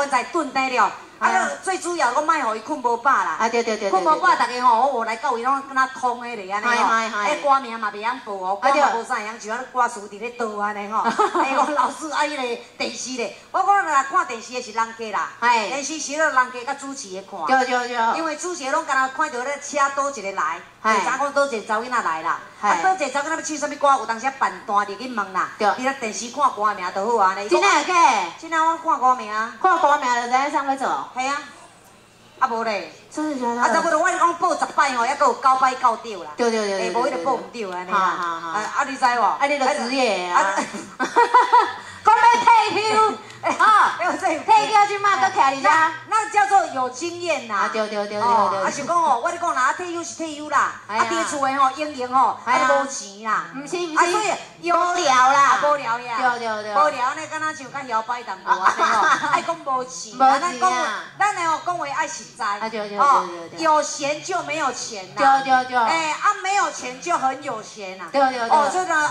棺材炖底了。啊，最主要我莫互伊困无饱啦。 啊对， 困无饱，大家吼，我来到伊拢敢若空的咧安尼吼。哎，歌名嘛袂晓报哦，歌嘛无啥会晓，就啊歌词伫咧倒安尼吼。哎，我老师啊，迄个电视咧，我来看电视的是人家啦。电视时了人家甲主持的看。对。因为主持拢敢若看到咧车倒一个来，就知讲倒一个查某囡仔来啦。啊，倒一个查某囡仔要唱啥物歌，有当时办单就去问啦。你咧电视看歌名就好安尼。 真诶假？ 真诶，我看歌名。 看歌名就知影啥要做。 系啊。啊无咧， 真的假的？ 啊，差不多我讲报10摆吼，还佫有9摆到着啦。对。哎，无迄个报唔着安尼啦。啊，你知无？啊， 你著职业啊。讲要退休，啊，退休即马佫徛伫遮， 那叫做有经验啦。 对。 啊，是讲哦，我咧讲啦，退休是退休啦，啊，伫厝诶吼，经营吼，啊，无钱啦。毋是，所以无聊啦， 无聊呀。对。无聊呢，敢若像较摇摆淡薄安尼吼，爱讲无钱。无钱啊。咱诶吼讲话爱实在。对。有闲就没有钱啦。对。哎，啊，没有钱就很有闲啦。对。哦，这个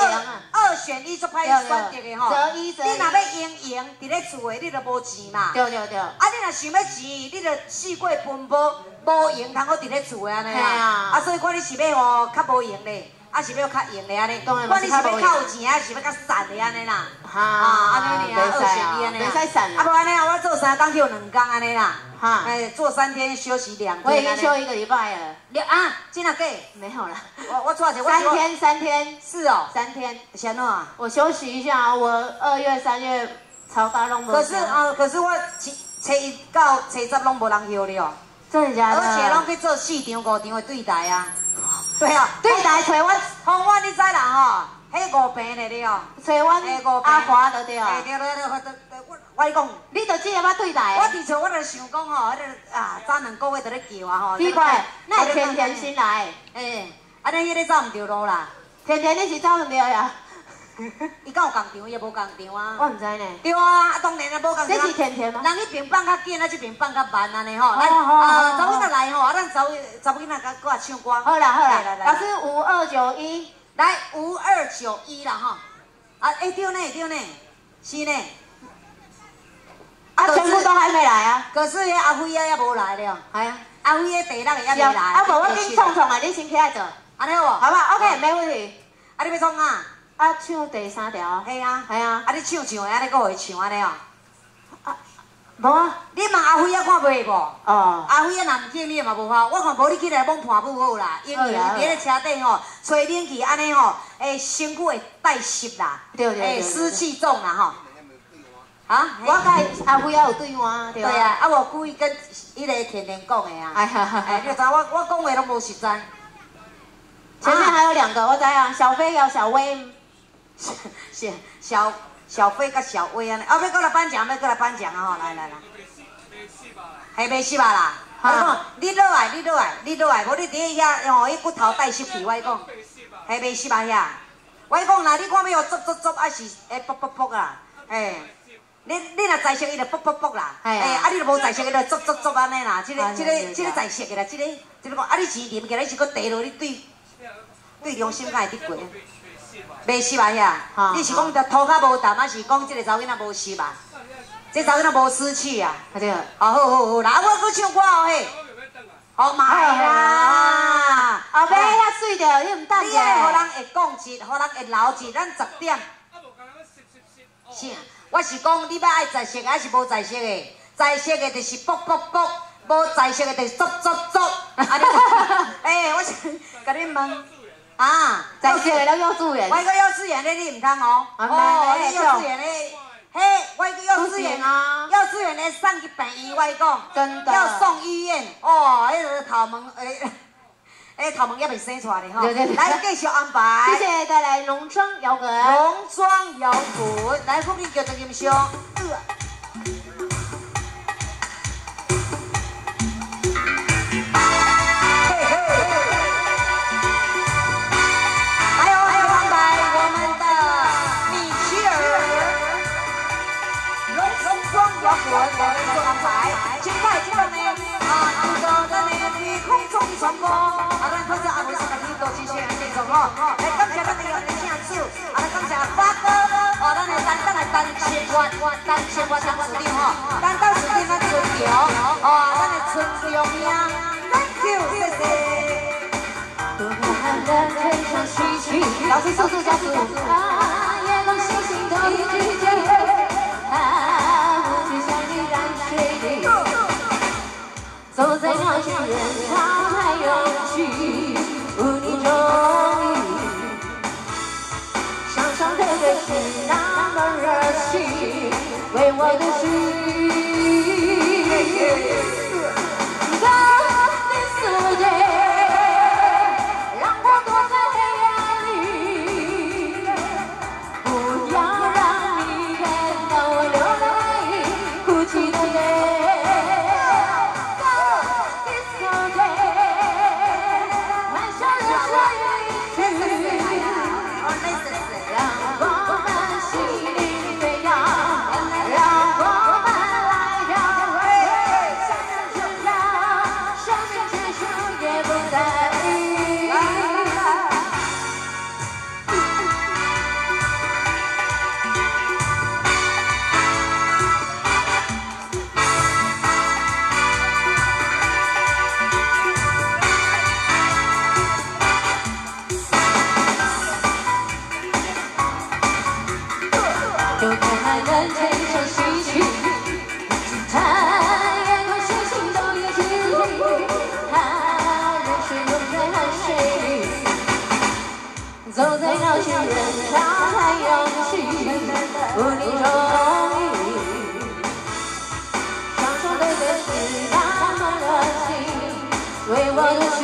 2选1做歹选择的吼。你若要赢，伫咧厝诶，你就无钱嘛。对。啊，你若想要钱，你就四过奔波，无闲通好伫咧厝诶安尼啦。啊，所以看你是要吼较无闲咧，啊是要较闲咧安尼。看你是要较有钱，还是要较散咧安尼啦。安尼尔2选1安尼。袂使散啦。啊，无安尼我做3工休2工安尼啦。哎，做3天休息2天。 我已经休1个礼拜了。 啊，真的假？ 没有啦。 我做者 3天。 是哦 ，3天。 是安怎啊？ 我休息一下，我2月、3月超大拢无。可是我初1到初10拢无人休了。 真的假的？ 而且拢去做4场、5场的对台啊。对啊， 对台找我， 方我你知啦吼，迄5平的了。 找我阿华就对啊。 对，我跟你讲， 你就只要对台。 我伫厝我就想讲吼，早2个月就咧叫啊吼。 奇怪，那天天先来。 安尼迄个走唔着路啦。 天天你是走唔着呀？ 伊敢有共场，伊也无共场啊。 我唔知呢。 对啊，当然啊，无共场。 这是天天吗？ 人迄边放较紧，这边放较慢安尼吼。查某仔来吼，咱查某囡仔甲过来唱歌。好啦，老师5291， 来5291啦吼。啊，对呢，是呢。 啊，全部都还没来啊。 可是迄阿辉也无来了。系啊，阿辉迄第6个也未来。 啊，无我跟创啊，你先起来做。 安尼好无？ 好吧 ，OK， 没问题。 啊，你要创啊？ 啊，唱第3条。系啊。啊， 你唱的安尼，佫会唱安尼哦。 无啊。 你问阿辉看袂无？ 哦。 阿辉若唔见你嘛无法，我看无你起来帮伴舞好啦，因为伫咧车顶吼，吹冷气安尼吼，身躯会带湿啦，湿气重啦吼。啊！ 我甲阿辉也有对话， 对啊，啊无故意跟迄个甜甜讲的啊。哎，你知我讲话拢无实在。 前面还有2个，我知啊，小飞有小薇， 小飞甲小薇安尼，要过来颁奖啊吼，来。还没死吧啦？我讲你落来，无你伫遐吼，迄骨头带湿气，我讲还没死吧遐？我讲啦，你看要捉，还是卜啦？你若在色伊就卜啦，啊你若无在色伊就捉安尼啦，这个在色的啦，这个讲啊你钱啉起来是搁地落你对良心敢会得过？袂湿吧遐？你是讲着涂较无淡，还是讲这个查某囡仔无湿吧？这查某囡仔无湿气啊？对。好啦，我搁唱歌哦嘿。好买啦！ 后壁遐水着，你唔等者。 你爱互人会讲一，互人会留一，咱10点。啥？我是讲，你要爱在色还是无在色的？在色的就是卜，无在色的就是捉。安尼，我是甲你问啊， 在色的幼稚园。 我个幼稚园的你唔通哦。你幼稚园的，我个幼稚园啊，幼稚园的送去病院，我讲， 真的要送医院。迄个头毛头毛也未生出来吼。来继续安排。 谢谢带来浓妆摇滚。 来，后面叫做音响。还有安排我们的米奇尔，浓妆摇滚，我们做安排。现在这个呢，这个呢，天空中的传播，咱看着阿妹上的领导继续继续吼，来感谢咱的正主，来感谢发哥，咱的咱的陈生活陈处长吼，咱。 用命，Thank you， 谢谢。 多看的非常稀奇，老师速度加速，啊，夜空星星都已聚集，啊，无知像你染水里，走在鸟群人潮太拥挤，无你中意，上上对对是那么热情，为我的心。 就看海的天上稀奇，看夜空星星都已聚集，看人水涌在汗水里，走在鸟群人潮太拥挤，无你中意，双手对对是那么热情，为我的心。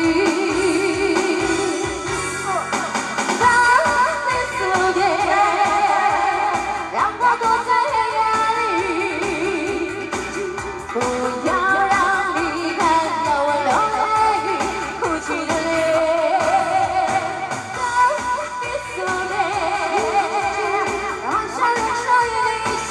不要让你看到我流泪，哭泣的脸。Don't be so late， 让伤人手也离去，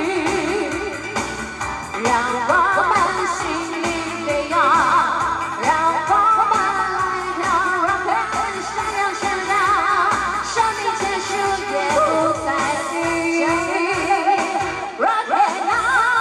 让我们心里飞扬，让我们来跳 rock and 闪亮闪亮，生命结束也不在意 ，rock and roll。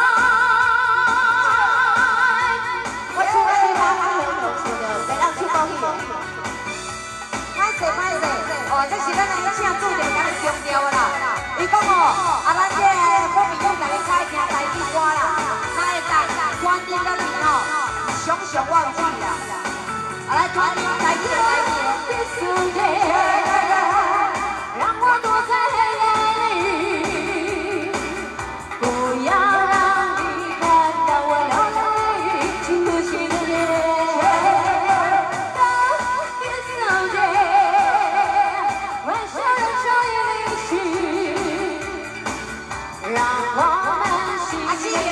哦，这是咱的请注定咱的强调啦。伊讲哦，啊，咱这好朋友大家爱听台语歌啦，那会当传递到你哦，常常忘记啦。啊，来传递台语的台语。让我躲在黑夜里，不要让你看到我流泪，哭泣的脸。 让我们心里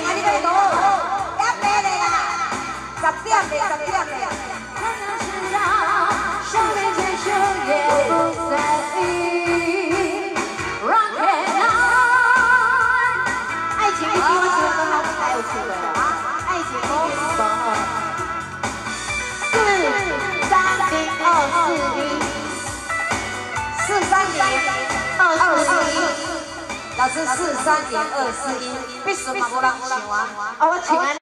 10点的，可能是让生命结束也不在意。Rock and roll， 爱情一定会跟他们才有出的啊！爱情一定是430-241，430-241，老师430-241，必须嘛无人唱啊！哦，我唱安。